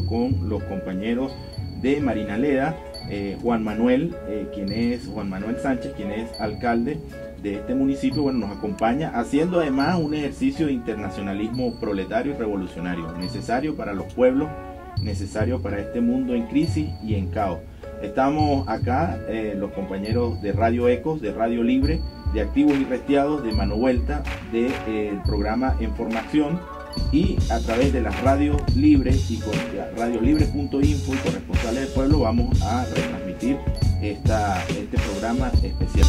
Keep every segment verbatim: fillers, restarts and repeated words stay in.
radio con los compañeros de Marinaleda, eh, Juan Manuel, eh, quien es Juan Manuel Sánchez, quien es alcalde de este municipio, bueno, nos acompaña haciendo además un ejercicio de internacionalismo proletario y revolucionario, necesario para los pueblos, necesario para este mundo en crisis y en caos. Estamos acá, eh, los compañeros de Radio Ecos, de Radio Libre, de Activos y Restiados, de Mano Vuelta, del de, eh, programa En Formación, y a través de las radios libres y con radiolibre punto info y corresponsales del pueblo vamos a retransmitir esta, este programa especial.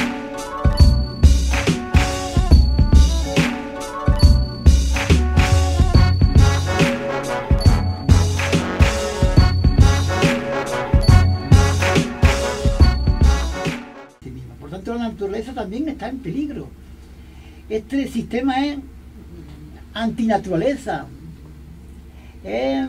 Por tanto, la naturaleza también está en peligro. Este sistema es antinaturaleza. Eh,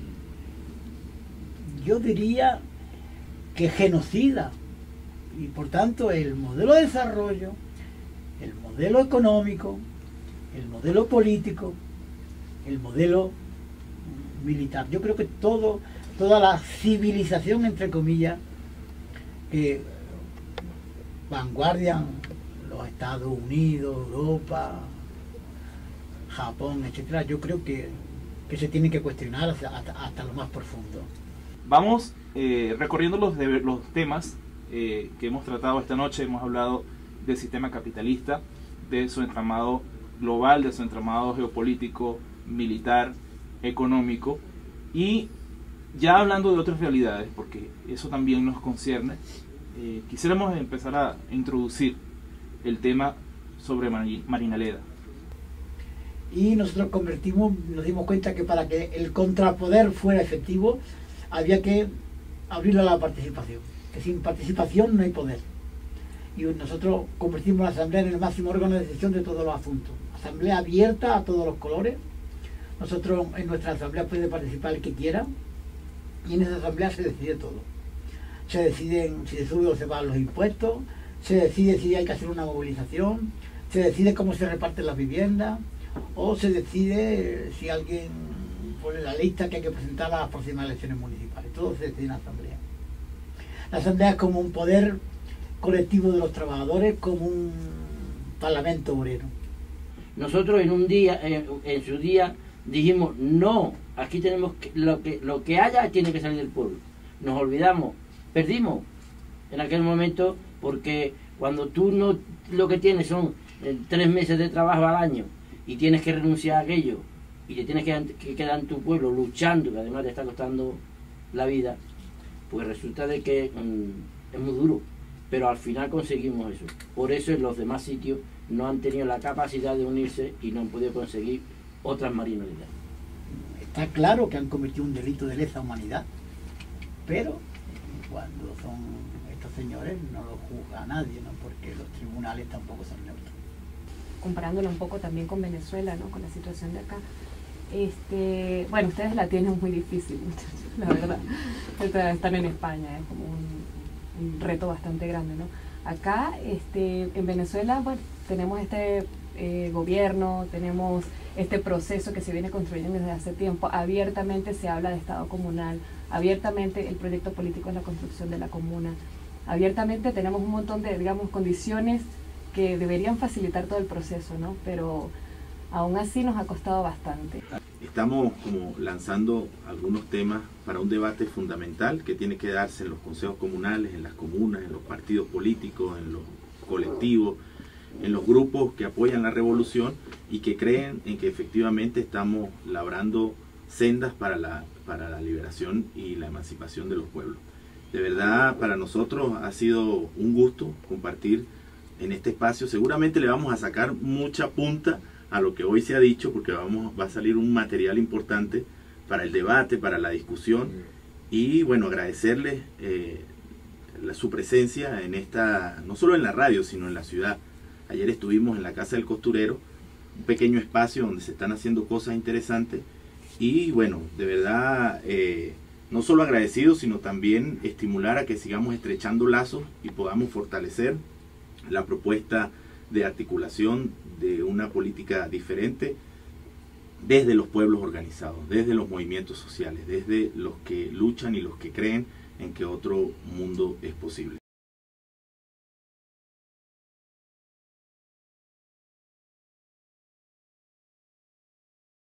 yo diría que genocida. Y por tanto, el modelo de desarrollo, el modelo económico, el modelo político, el modelo militar. Yo creo que todo, toda la civilización, entre comillas, que vanguardian los Estados Unidos, Europa, Japón, etcétera, yo creo que, que se tiene que cuestionar hasta, hasta, hasta lo más profundo. Vamos eh, recorriendo los, de, los temas eh, que hemos tratado esta noche. Hemos hablado del sistema capitalista, de su entramado global, de su entramado geopolítico, militar, económico, y ya hablando de otras realidades, porque eso también nos concierne. Eh, quisiéramos empezar a introducir el tema sobre Marinaleda. Y nosotros convertimos, nos dimos cuenta que para que el contrapoder fuera efectivo había que abrirlo a la participación, que sin participación no hay poder. Y nosotros convertimos la asamblea en el máximo órgano de decisión de todos los asuntos. Asamblea abierta a todos los colores. Nosotros en nuestra asamblea puede participar el que quiera y en esa asamblea se decide todo. Se deciden si se suben o se bajan los impuestos, se decide si hay que hacer una movilización, se decide cómo se reparten las viviendas, o se decide si alguien pone la lista que hay que presentar a las próximas elecciones municipales. Todo se decide en la asamblea. La asamblea es como un poder colectivo de los trabajadores, como un parlamento obrero. Nosotros en un día, en, en su día, dijimos no, aquí tenemos que, lo que lo que haya tiene que salir del pueblo. Nos olvidamos, perdimos en aquel momento, porque cuando tú no lo que tienes son eh, tres meses de trabajo al año y tienes que renunciar a aquello y te tienes que, que quedar en tu pueblo luchando, que además te está costando la vida, pues resulta de que mmm, es muy duro, pero al final conseguimos eso. Por eso en los demás sitios no han tenido la capacidad de unirse y no han podido conseguir otras Marinaledas. Está claro que han cometido un delito de lesa humanidad, pero cuando son estos señores no lo juzga a nadie, ¿no? Porque los tribunales tampoco son neutros. Comparándolo un poco también con Venezuela, ¿no? Con la situación de acá. Este, bueno, ustedes la tienen muy difícil, la verdad. Están en España, es como un, un reto bastante grande, ¿no? Acá, este, en Venezuela, bueno, tenemos este eh, gobierno, tenemos este proceso que se viene construyendo desde hace tiempo. Abiertamente se habla de Estado comunal, abiertamente el proyecto político es la construcción de la comuna. Abiertamente tenemos un montón de, digamos, condiciones que deberían facilitar todo el proceso, ¿no? Pero aún así nos ha costado bastante. Estamos como lanzando algunos temas para un debate fundamental que tiene que darse en los consejos comunales, en las comunas, en los partidos políticos, en los colectivos, en los grupos que apoyan la revolución y que creen en que efectivamente estamos labrando sendas para la, para la liberación y la emancipación de los pueblos. De verdad, para nosotros ha sido un gusto compartir en este espacio. Seguramente le vamos a sacar mucha punta a lo que hoy se ha dicho, porque vamos, va a salir un material importante para el debate, para la discusión, y bueno, agradecerles eh, la, su presencia en esta, no solo en la radio, sino en la ciudad. Ayer estuvimos en la Casa del Costurero, un pequeño espacio donde se están haciendo cosas interesantes, y bueno, de verdad, eh, no solo agradecidos, sino también estimular a que sigamos estrechando lazos y podamos fortalecer la propuesta de articulación de una política diferente desde los pueblos organizados, desde los movimientos sociales, desde los que luchan y los que creen en que otro mundo es posible.